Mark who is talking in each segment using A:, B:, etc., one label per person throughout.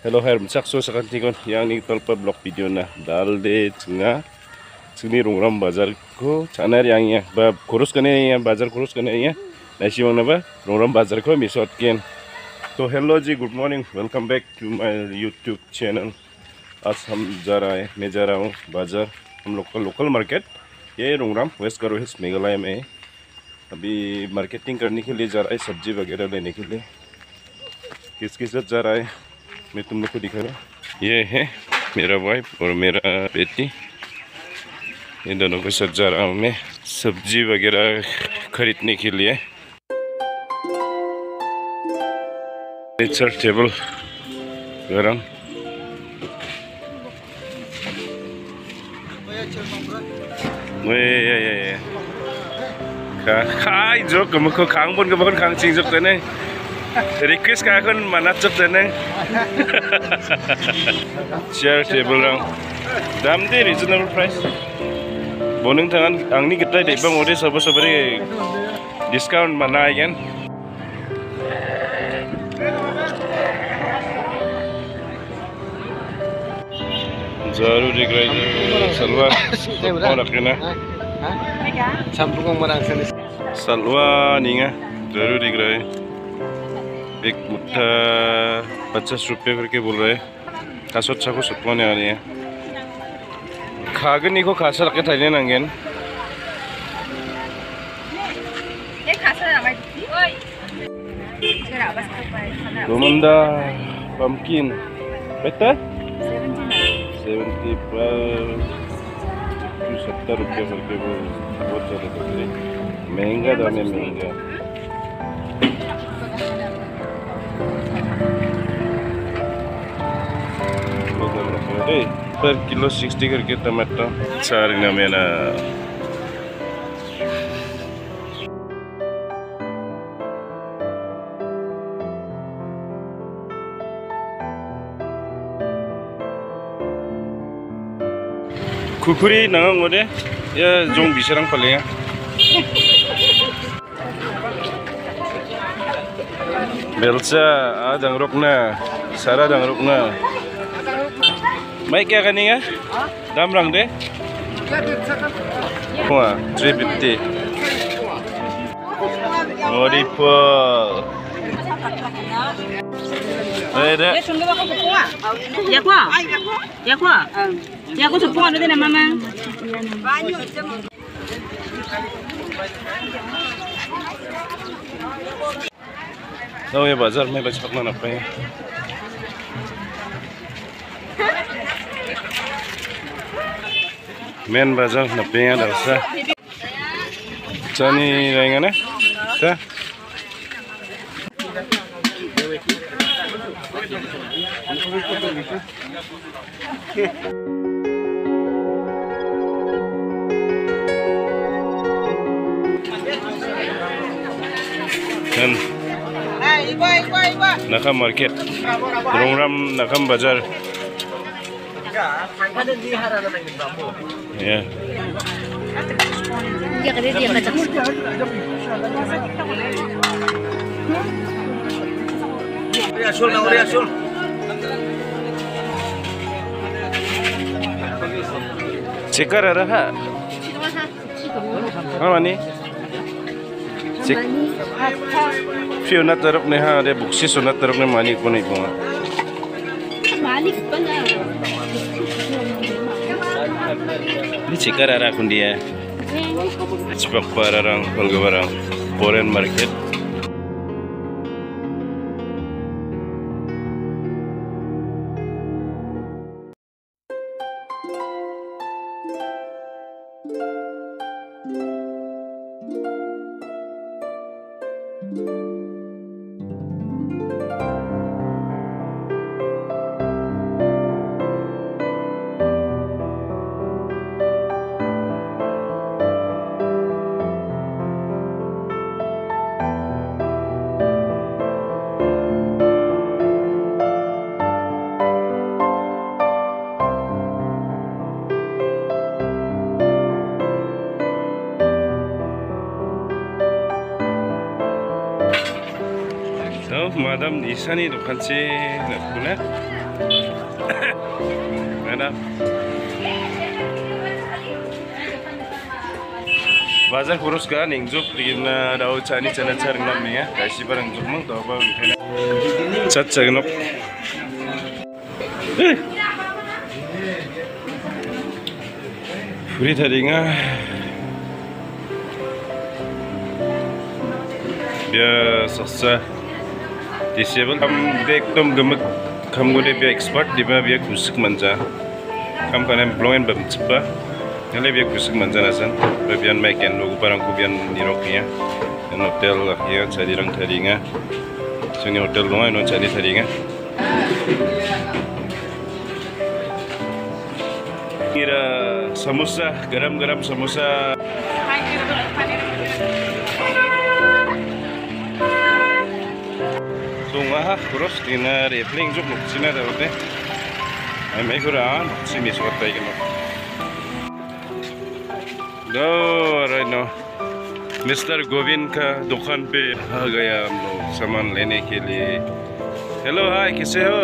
A: Hello, hai, sakso sa kantingon yang ni tolpa blog video na dalde tengah sini rongram bazar ko chana yang ya ba kurus kane ya bazar kurus kane ya nasi mana ba rongram bazar ko misot ken. So hello ji, good morning, welcome back to my YouTube channel. आज हम जा रहा है, मैं जा रहा हूँ बाजार, हम लोकल मार्केट, ये रोंगराम वेस्ट करो हिल्स मेघालय में। अभी मार्केटिंग करने के लिए जा रहा है, सब्जी वगैरह लेने के लिए। किसके साथ जा रहा है मैं तुम लोग को दिखा रहा हूँ। ये है मेरा वाइफ और मेरा बेटी, इन दोनों के साथ जा रहा हूँ मैं सब्जी वगैरह खरीदने के लिए। टेबल गरम khai jok kamu ko khang bon ko khang ching jok tane request ka kon manat jok tane chair table rang dam de reasonable price boning tangan angni kita de bang ode sabo sabare discount mana again जरूर दिख रहा है सलवार और रखना सलवार नहीं है जरूर दिख रहा है एक मुट्ठा 50 रुपये करके बोल रहे हैं कासोट चाको सुटवाने आ रही है खागन को खासा रखे थाईने नंगेन गोमंदा पम्पकिन बेटा 70 रुपये करके वो बहुत ज़्यादा लग रहे महंगा दाम है महंगा पर किलो 60 करके टमाटर सारी ना मेरा कुकुरी नंग मोदे या जों बिसरang paling belsa adang rokna sara dang rokna mai kya kaninga dam rang de wah 350 ngodi po ada ya aku sepuluh nanti nama mama. Tahu ya bazar, मैं बच पकना ना पाए। मेन बाजार ना पाए यार ऐसा। चनी रहेंगे ना? क्या? Nakam market, rongram nakam bazar. Ya. Dia kerja dia macam. Riasul, nak riasul. Cikar ada tak? Apa ni? Cik. Fiona teruk ni ha, ada buksi sunat teruk ni mani ko ni bunga. Mani pa na. Ni cikar ada kundi ya. Cepat pararang, penggebarang, foreign market. So, madam, isa ni dokan si nakuna. Mana? Bazar kurus kan, ingjuk digina daun cani cana caring namanya, kasih barang juk mang tahu apa mungkin. Cat cagenok. Free tadi nga, biar sukses. Disable, kam dek tom gemek, kam gode biar expert, diba biar kusik manja. Kam kanem blowen bamcpa. Kalau biar kusik manja nasan, biar makan logo barang kubian niroknya, dan hotel lah ya cari orang tadinya, sini hotel doang, non cari tadinya. Kira samosa, garam samosa. Tungah terus dina repling juk nuksina dah betul. Mai kurang, sini surat baik no. Right now, Mr. Govind का दुकान पे आ गया हम लोग सामान लेने के लिए. Hello, hi, कैसे हो?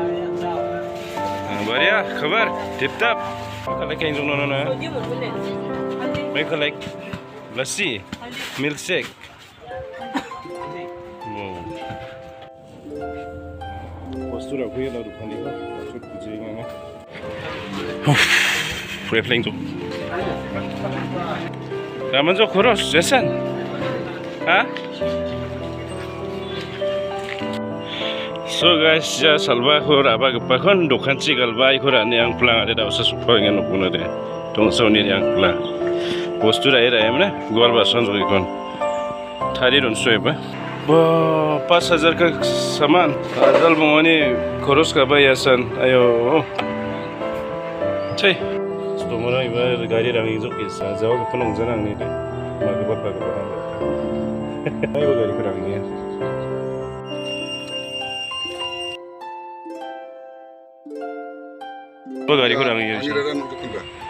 A: बढ़िया, खबर, tip top. Kalau kayak yang nona, mereka like lasi, milkshake. Postur aku ya lalu kan itu, maksud kucingnya. Replaying tu. Kamu jo kurus, Jason? Hah? So guys, ya salva khor aba gapakon dokan ci galbai khor ani ang pulang ada dah usah supa dengan nukuna deh. Tong sauni yang pulang. Postura era emna, gol basan jogi kon. Thari ron soeba. Ba 5000 का सामान. Adal mongoni kurus ka ba yasan. Ayo. Cai. Stomora iba gari rangi jo kisa. Jawab penong janang ni deh. Maka bapak kebarang. Ayo gari rangi ya. Apa gari kurang ya?